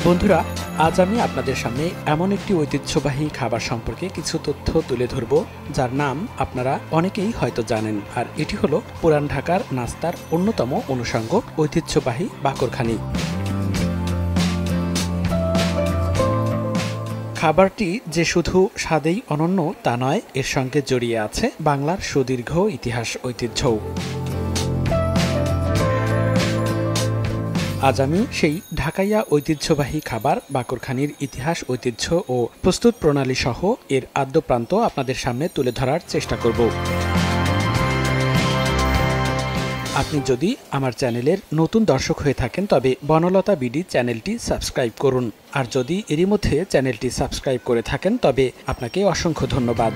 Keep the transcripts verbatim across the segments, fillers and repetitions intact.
বন্ধুরা, আজ আমি আপনাদের সামনে এমন একটি ঐতিহ্যবাহী খাবার সম্পর্কে কিছু তথ্য তুলে ধরব, যার নাম আপনারা অনেকেই হয়তো জানেন। আর এটি হলো পুরান ঢাকার নাস্তার অন্যতম অনুষঙ্গ ঐতিহ্যবাহী বাকরখানি। খাবারটি যে শুধু স্বাদেই অনন্য তা নয়, এর সঙ্গে জড়িয়ে আছে বাংলার সুদীর্ঘ ইতিহাস ঐতিহ্যও। আজ আমি সেই ঢাকাইয়া ঐতিহ্যবাহী খাবার বাকরখানির ইতিহাস, ঐতিহ্য ও প্রস্তুত প্রণালী সহ এর আদ্যপ্রান্ত আপনাদের সামনে তুলে ধরার চেষ্টা করব। আপনি যদি আমার চ্যানেলের নতুন দর্শক হয়ে থাকেন তবে বনলতা বিডি চ্যানেলটি সাবস্ক্রাইব করুন। আর যদি এরই মধ্যে চ্যানেলটি সাবস্ক্রাইব করে থাকেন তবে আপনাকে অসংখ্য ধন্যবাদ।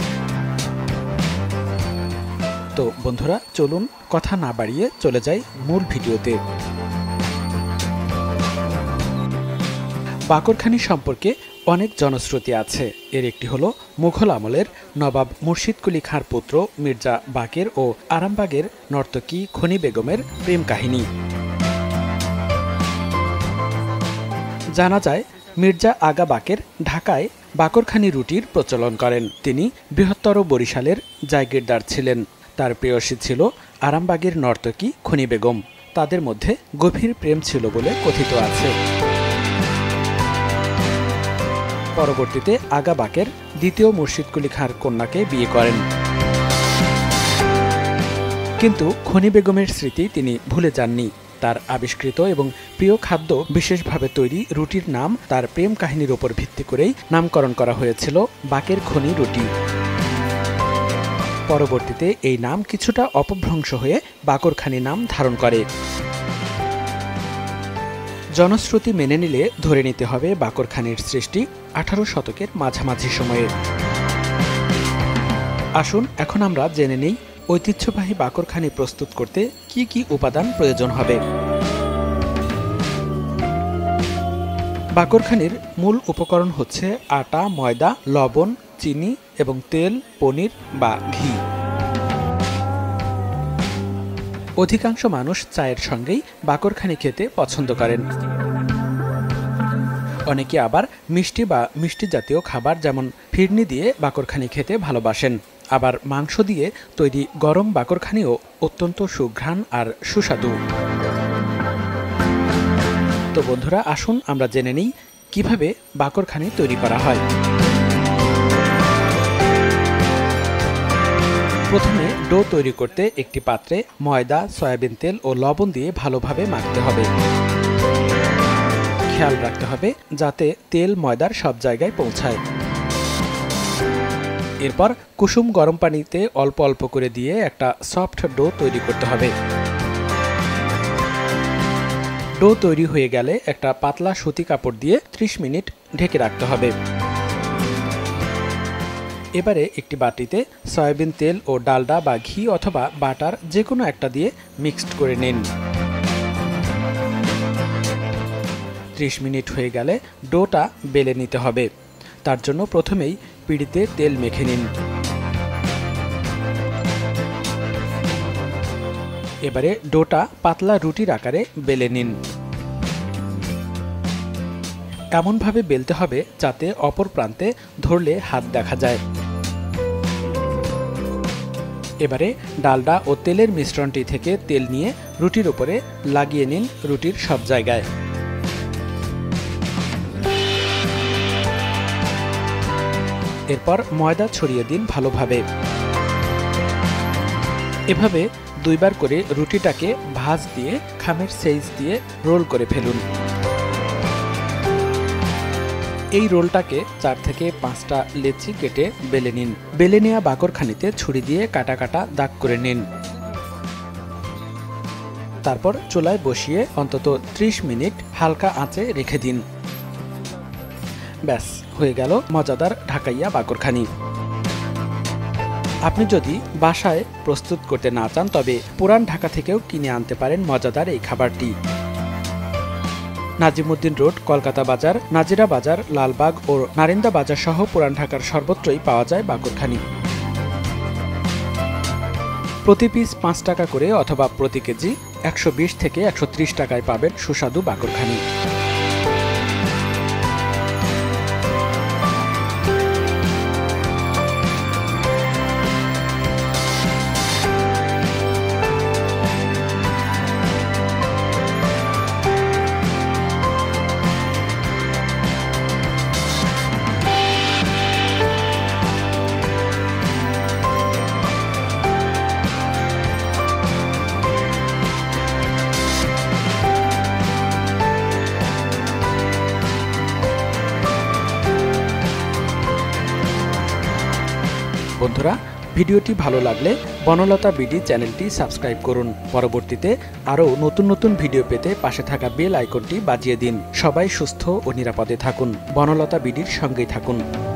তো বন্ধুরা, চলুন কথা না বাড়িয়ে চলে যাই মূল ভিডিওতে। বাকরখানি সম্পর্কে অনেক জনশ্রুতি আছে। এর একটি হলো মুঘল আমলের নবাব মুর্শিদকুলি খাঁর পুত্র মির্জা বাকের ও আরামবাগের নর্তকী খনি বেগমের প্রেম কাহিনী। জানা যায়, মির্জা আগা বাকের ঢাকায় বাকরখানি রুটির প্রচলন করেন। তিনি বৃহত্তর বরিশালের জায়গিরদার ছিলেন। তার প্রেয়সী ছিল আরামবাগের নর্তকী খনি বেগম। তাদের মধ্যে গভীর প্রেম ছিল বলে কথিত আছে। পরবর্তীতে আগা বাকের দ্বিতীয় মুর্শিদকুলি খাঁর কন্যাকে বিয়ে করেন, কিন্তু খনি বেগমের স্মৃতি তিনি ভুলে যাননি। তার আবিষ্কৃত এবং প্রিয় খাদ্য, বিশেষভাবে তৈরি রুটির নাম তার প্রেম কাহিনীর উপর ভিত্তি করেই নামকরণ করা হয়েছিল বাকের খনি রুটি। পরবর্তীতে এই নাম কিছুটা অপভ্রংশ হয়ে বাকরখানি নাম ধারণ করে। জনশ্রুতি মেনে নিলে ধরে নিতে হবে বাকরখানির সৃষ্টি আঠারো শতকের মাঝামাঝি সময়ে। আসুন এখন আমরা জেনে নেই ঐতিহ্যবাহী বাকরখানি প্রস্তুত করতে কি কি উপাদান প্রয়োজন হবে। বাকরখানির মূল উপকরণ হচ্ছে আটা, ময়দা, লবণ, চিনি এবং তেল, পনির বা ঘি। অধিকাংশ মানুষ চায়ের সঙ্গেই বাকরখানি খেতে পছন্দ করেন। অনেকে আবার মিষ্টি বা মিষ্টি জাতীয় খাবার যেমন ফিরনি দিয়ে বাকরখানি খেতে ভালোবাসেন। আবার মাংস দিয়ে তৈরি গরম বাকরখানিও অত্যন্ত সুঘ্রাণ আর সুস্বাদু। তো বন্ধুরা, আসুন আমরা জেনে নিই কিভাবে বাকরখানি তৈরি করা হয়। প্রথমে ডো তৈরি করতে একটি পাত্রে ময়দা, সয়াবিন তেল ও লবণ দিয়ে ভালোভাবে মাখতে হবে। খেয়াল রাখতে হবে যাতে তেল ময়দার সব জায়গায় পৌঁছায়। এরপর কুসুম গরম পানিতে অল্প অল্প করে দিয়ে একটা সফট ডো তৈরি করতে হবে। ডো তৈরি হয়ে গেলে একটা পাতলা সুতি কাপড় দিয়ে ত্রিশ মিনিট ঢেকে রাখতে হবে। এবারে একটি বাটিতে সয়াবিন তেল ও ডালডা বা ঘি অথবা বাটার যে কোনো একটা দিয়ে মিক্সড করে নিন। ত্রিশ মিনিট হয়ে গেলে ডোটা বেলে নিতে হবে। তার জন্য প্রথমেই পিঁড়িতে তেল মেখে নিন। এবারে ডোটা পাতলা রুটির আকারে বেলে নিন। এমনভাবে বেলতে হবে যাতে অপর প্রান্তে ধরলে হাত দেখা যায়। এবারে ডালডা ও তেলের মিশ্রণটি থেকে তেল নিয়ে রুটির উপরে লাগিয়ে নিন রুটির সব জায়গায়। এরপর ময়দা ছড়িয়ে দিন ভালোভাবে। এভাবে দুইবার করে রুটিটাকে ভাঁজ দিয়ে খামের সাইজ দিয়ে রোল করে ফেলুন। এই রোলটাকে চার থেকে পাঁচটা লেচি কেটে বেলে নিন। বেলে নেওয়া বাকরখানিতে ছুরি দিয়ে কাটা কাটা দাগ করে নিন। তারপর চুলায় বসিয়ে অন্তত ত্রিশ মিনিট হালকা আঁচে রেখে দিন। ব্যাস, হয়ে গেল মজাদার ঢাকাইয়া বাকরখানি। আপনি যদি বাসায় প্রস্তুত করতে না চান তবে পুরান ঢাকা থেকেও কিনে আনতে পারেন মজাদার এই খাবারটি। নাজিমউদ্দিন রোড, কলকাতা বাজার, নাজিরা বাজার, লালবাগ ও নারিন্দা বাজার সহ পুরান ঢাকার সর্বত্রই পাওয়া যায় বাকরখানি। প্রতি পিস পাঁচ টাকা করে অথবা প্রতি কেজি একশো বিশ থেকে একশো ত্রিশ টাকায় পাবেন সুস্বাদু বাকরখানি। বন্ধুরা, ভিডিওটি ভালো লাগলে বনলতা বিডি চ্যানেলটি সাবস্ক্রাইব করুন। পরবর্তীতে আরও নতুন নতুন ভিডিও পেতে পাশে থাকা বেল আইকনটি বাজিয়ে দিন। সবাই সুস্থ ও নিরাপদে থাকুন। বনলতা বিডির সঙ্গেই থাকুন।